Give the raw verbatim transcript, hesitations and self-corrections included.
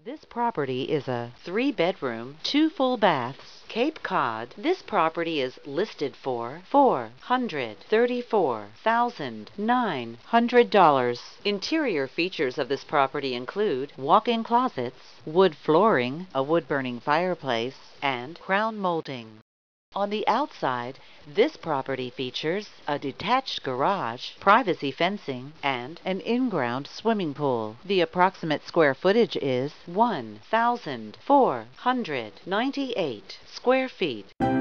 This property is a three-bedroom, two full baths, Cape Cod. This property is listed for four hundred thirty-four thousand nine hundred dollars. Interior features of this property include walk-in closets, wood flooring, a wood-burning fireplace, and crown molding. On the outside, this property features a detached garage, privacy fencing, and an in-ground swimming pool. The approximate square footage is one thousand four hundred ninety-eight square feet.